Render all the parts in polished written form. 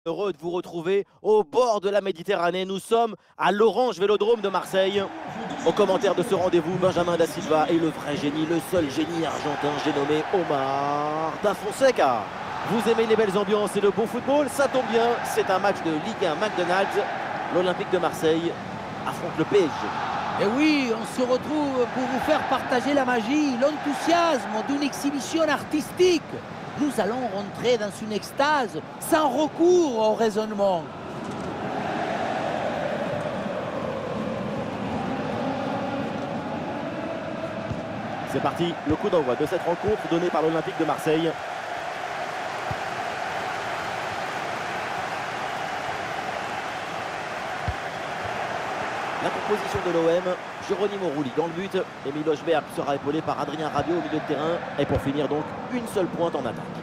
Heureux de vous retrouver au bord de la Méditerranée. Nous sommes à l'Orange Vélodrome de Marseille. Au commentaire de ce rendez-vous, Benjamin da Silva et le vrai génie, le seul génie argentin, j'ai nommé Omar da Fonseca. Vous aimez les belles ambiances et le beau football? Ça tombe bien, c'est un match de Ligue 1 McDonald's. L'Olympique de Marseille affronte le PSG. Et oui, on se retrouve pour vous faire partager la magie, l'enthousiasme d'une exhibition artistique. Nous allons rentrer dans une extase sans recours au raisonnement. C'est parti, le coup d'envoi de cette rencontre donnée par l'Olympique de Marseille. La composition de l'OM, Geronimo Rulli dans le but et Miloš Berg sera épaulé par Adrien Rabiot au milieu de terrain. Et pour finir donc, une seule pointe en attaque.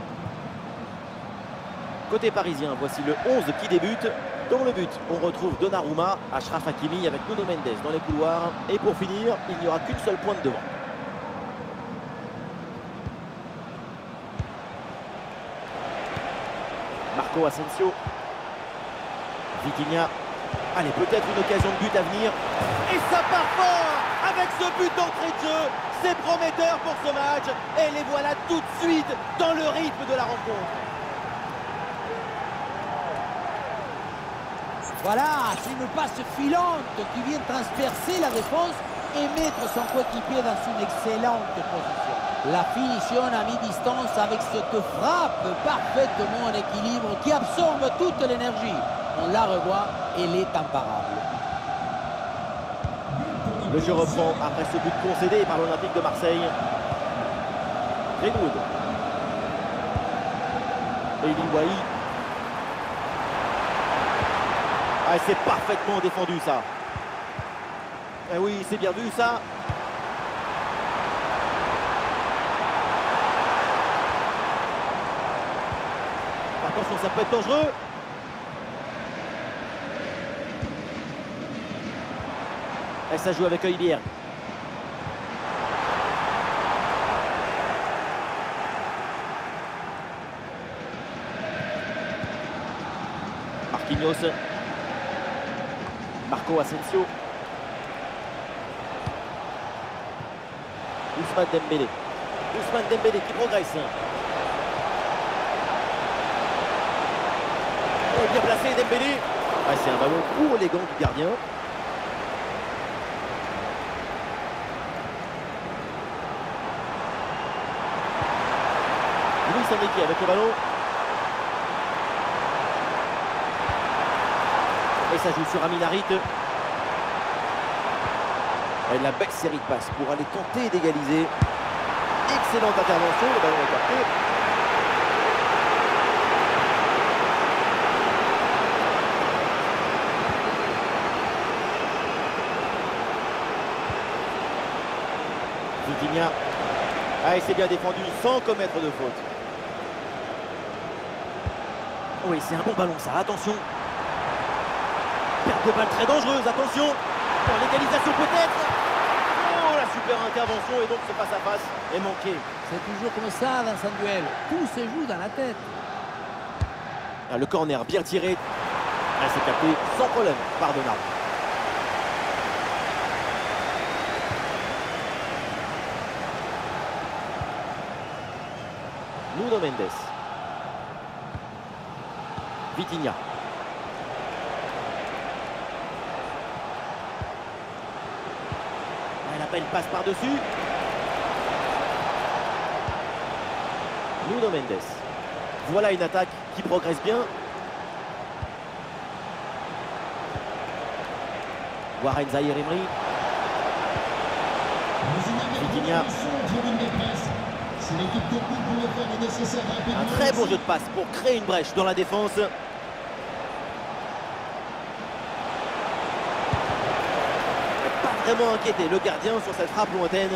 Côté parisien, voici le 11 qui débute. Dans le but, on retrouve Donnarumma, Achraf Hakimi avec Nuno Mendes dans les couloirs. Et pour finir, il n'y aura qu'une seule pointe devant. Marco Asensio. Vitinha. Allez, peut-être une occasion de but à venir. Et ça part fort avec ce but d'entrée de jeu. C'est prometteur pour ce match. Et les voilà tout de suite dans le rythme de la rencontre. Voilà, c'est une passe filante qui vient transpercer la défense et mettre son coéquipier dans une excellente position. La finition à mi-distance avec cette frappe parfaitement en équilibre qui absorbe toute l'énergie. On la revoit, elle est imparable. Le jeu reprend après ce but concédé par l'Olympique de Marseille. Greenwood. Eli Wahi. Ah, c'est parfaitement défendu ça. Eh oui, c'est bien vu ça. Attention, ça peut être dangereux. Et ça joue avec Højbjerg. Marquinhos. Marco Asensio. Ousmane Dembélé. Ousmane Dembélé qui progresse. Oh, bien placé Dembélé. Ah, c'est un ballon court élégant du gardien. Luis Enrique avec le ballon. Et ça joue sur Amin Harit. Et la belle série de passes pour aller tenter d'égaliser. Excellente intervention, le ballon est capté. Vitinha. Ah, et c'est bien défendu sans commettre de faute. Oui, c'est un bon ballon ça, attention. Perte de balle très dangereuse, attention. Pour l'égalisation peut-être. Oh, la super intervention et donc ce face-à-face est manqué. C'est toujours comme ça dans un duel. Tout se joue dans la tête. Ah, le corner bien tiré. Ah, c'est capté sans problème par Donnarumma. Nuno Mendes. Vitinha. Elle appelle passe par-dessus. Nuno Mendes. Voilà une attaque qui progresse bien. Warren Zaïre-Emery. Vitinha. Un très bon jeu de passe pour créer une brèche dans la défense. Pas vraiment inquiété le gardien sur cette frappe lointaine.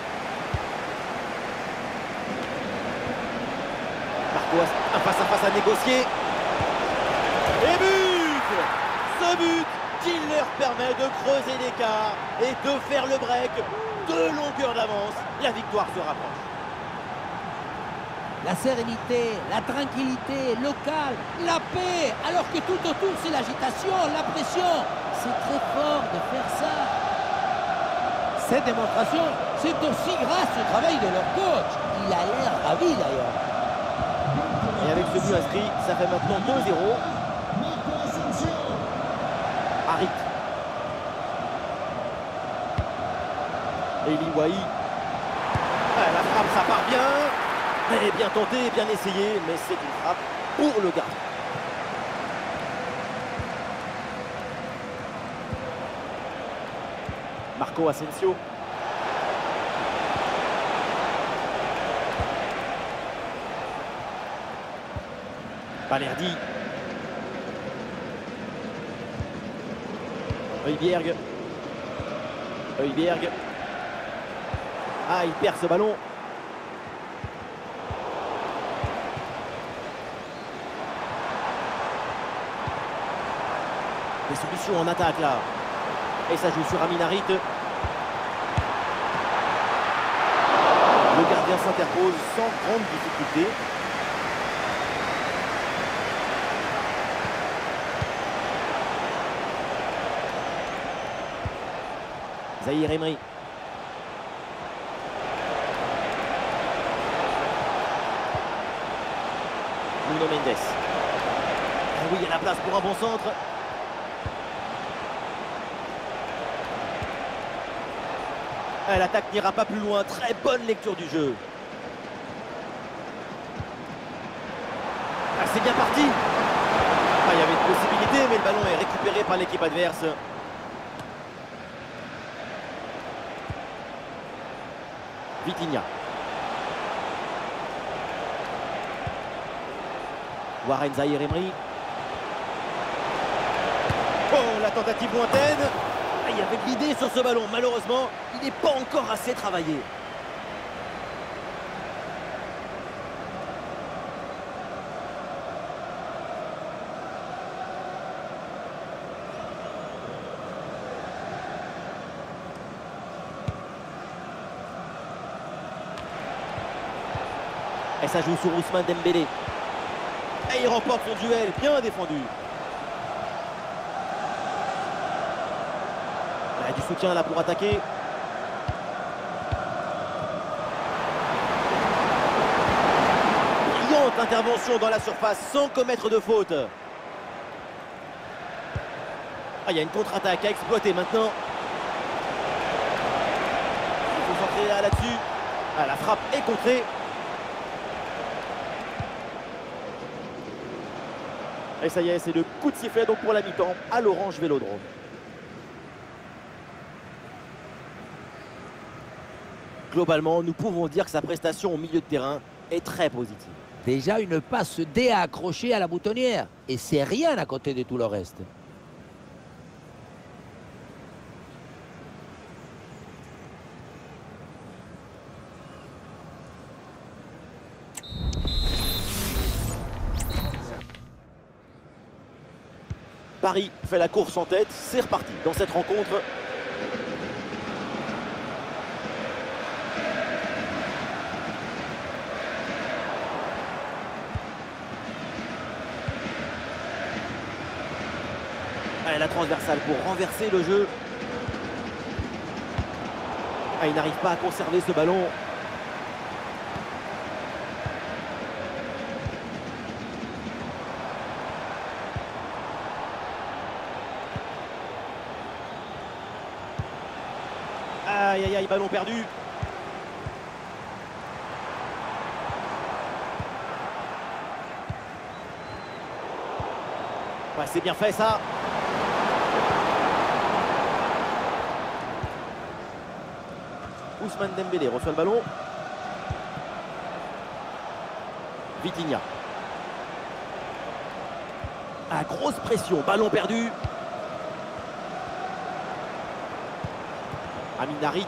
Marco, un face-à-face à négocier. Et but! Ce but qui leur permet de creuser l'écart et de faire le break. 2 longueurs d'avance. La victoire se rapproche. La sérénité, la tranquillité, le calme, la paix, alors que tout autour c'est l'agitation, la pression. C'est très fort de faire ça. Cette démonstration, c'est aussi grâce au travail de leur coach. Il a l'air ravi d'ailleurs. Et avec ce but inscrit, ça fait maintenant 2-0. Harit. Eli Wahi. La frappe, ça part bien. Mais bien tenté, bien essayé. Mais c'est une frappe pour le gardien. Marco Asensio. Balerdi. Højbjerg. Højbjerg. Ah, il perd ce ballon. Des solutions en attaque là. Et ça joue sur Amin Harit. Le gardien s'interpose sans grande difficulté. Zahir Emery. Nuno Mendes. Ah oui, il y a la place pour un bon centre. L'attaque n'ira pas plus loin. Très bonne lecture du jeu. Ah, c'est bien parti. Ah, il y avait une possibilité, mais le ballon est récupéré par l'équipe adverse. Vitinha. Warren Zahir Emery. Oh, la tentative lointaine. Ah, il y avait de l'idée sur ce ballon. Malheureusement, il n'est pas encore assez travaillé. Et ça joue sur Ousmane Dembélé. Et il remporte son duel, bien défendu. Il y a du soutien là pour attaquer. Brillante intervention dans la surface sans commettre de faute. Ah, il y a une contre-attaque à exploiter maintenant. Il faut s'entrer là-dessus. Ah, la frappe est contrée. Et ça y est, c'est le coup de sifflet donc pour la mi-temps à l'Orange Vélodrome. Globalement, nous pouvons dire que sa prestation au milieu de terrain est très positive. Déjà une passe D à accrocher à la boutonnière. Et c'est rien à côté de tout le reste. Paris fait la course en tête, c'est reparti dans cette rencontre. Allez, la transversale pour renverser le jeu. Ah, il n'arrive pas à conserver ce ballon. Aïe, aïe, aïe, ballon perdu. Ouais, c'est bien fait ça. Ousmane Dembélé reçoit le ballon. Vitinha. Ah, grosse pression, ballon perdu. Amin Harit.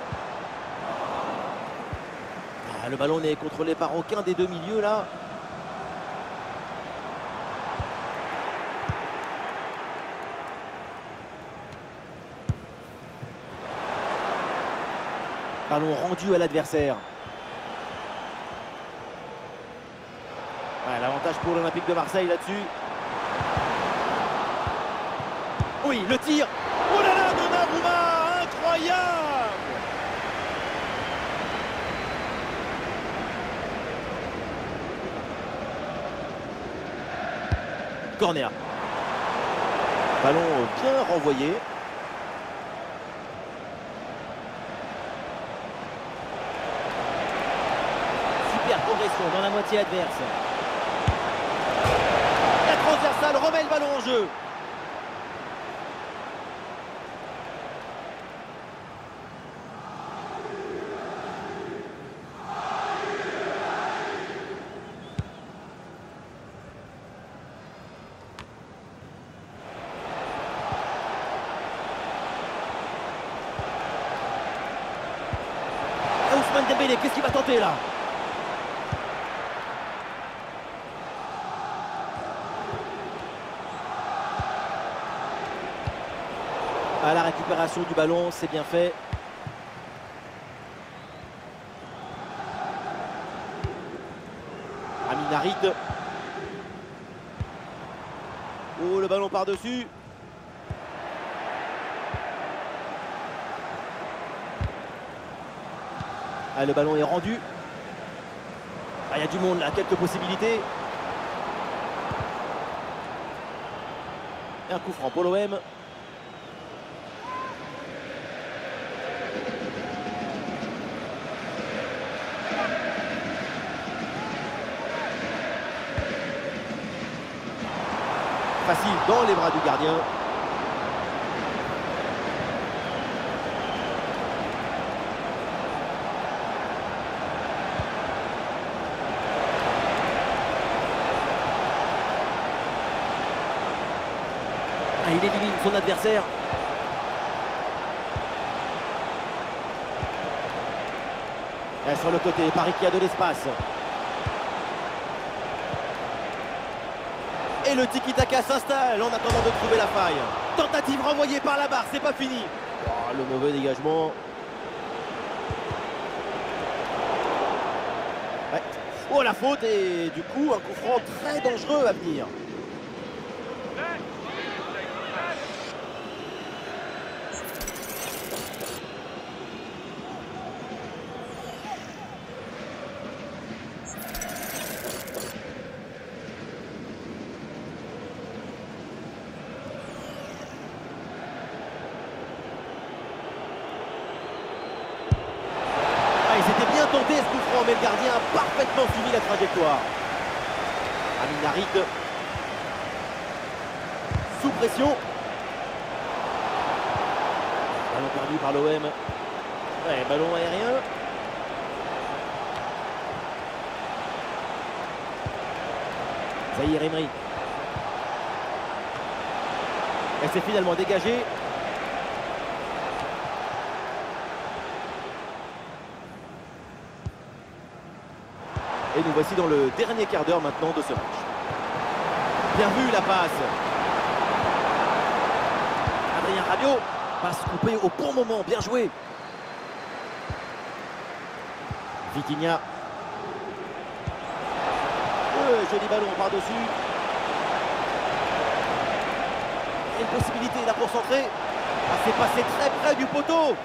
Ah, le ballon n'est contrôlé par aucun des deux milieux là. Ballon rendu à l'adversaire. Avantage pour l'Olympique de Marseille là-dessus. Oui, le tir. Oh là là, Donnarumma, incroyable! Corner. Ballon bien renvoyé. Super progression dans la moitié adverse. La transversale remet le ballon en jeu. Ousmane Dembélé, qu'est-ce qu'il va tenter là? À la récupération du ballon, c'est bien fait. Amin Harit. Oh, le ballon par-dessus. Ah, le ballon est rendu. Ah, il y a du monde là, quelques possibilités. Et un coup franc pour l'OM. Facile dans les bras du gardien. Ah, il élimine son adversaire. Et sur le côté, Paris qui a de l'espace. Et le tiki-taka s'installe en attendant de trouver la faille. Tentative renvoyée par la barre, c'est pas fini. Oh, le mauvais dégagement. Ouais. Oh, la faute et du coup un coup franc très dangereux à venir. C'était bien tenté ce coup franc, mais le gardien a parfaitement suivi la trajectoire. Amin Harit. Sous pression. Ballon perdu par l'OM. Ouais, ballon aérien. Zahir Emery. Elle s'est finalement dégagée. Et nous voici dans le dernier quart d'heure maintenant de ce match. Bien vu la passe. Adrien Rabiot. Passe coupée au bon moment. Bien joué. Vitinha. Joli ballon par-dessus. Une possibilité là pour centrer. Ah, c'est passé très près du poteau.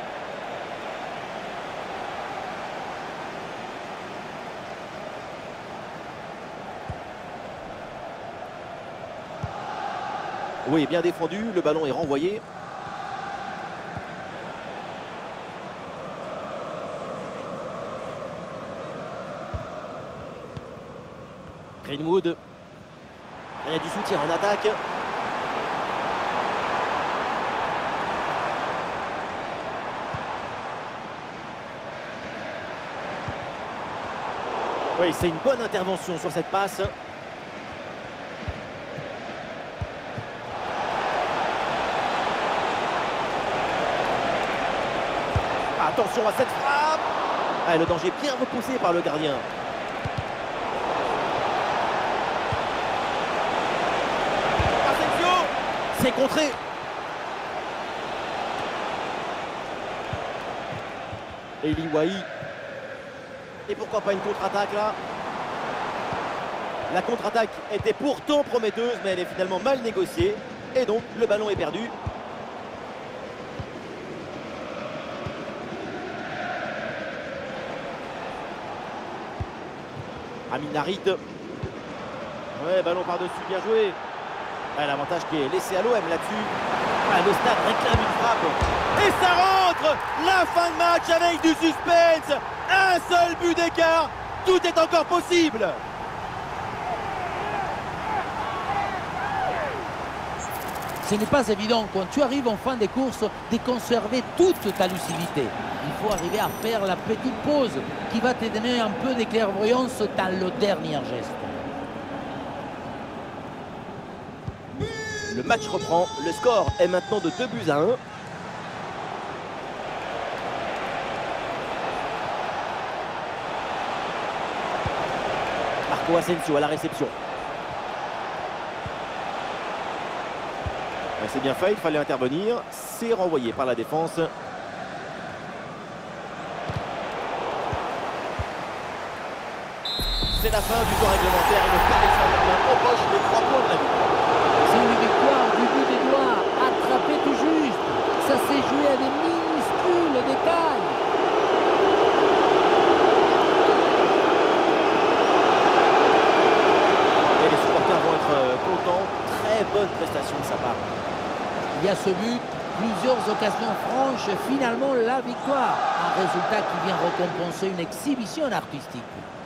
Oui, bien défendu, le ballon est renvoyé. Greenwood. Il y a du soutien en attaque. Oui, c'est une bonne intervention sur cette passe. Attention à cette frappe. Ah, le danger bien repoussé par le gardien. Asensio. C'est contré. Eli Wahi. Et pourquoi pas une contre-attaque là. La contre-attaque était pourtant prometteuse, mais elle est finalement mal négociée. Et donc, le ballon est perdu. Amin Harit. Ouais, ballon par-dessus, bien joué. Ouais, l'avantage qui est laissé à l'OM là-dessus. Ouais, le stade réclame une frappe. Et ça rentre. La fin de match avec du suspense. Un seul but d'écart. Tout est encore possible. Ce n'est pas évident quand tu arrives en fin de course de conserver toute ta lucidité. Il faut arriver à faire la petite pause qui va te donner un peu de clairvoyance dans le dernier geste. Le match reprend. Le score est maintenant de 2-1. Marco Asensio à la réception. C'est bien fait, il fallait intervenir. C'est renvoyé par la défense. C'est la fin du temps réglementaire et le Paris Saint-Germain empoche les 3 points de la vie. C'est une victoire du bout des doigts, attrapé tout juste. Ça s'est joué à des minuscules détails. Et les supporters vont être contents. Très bonne prestation de sa part. Il y a ce but, plusieurs occasions franches, finalement la victoire. Un résultat qui vient récompenser une exhibition artistique.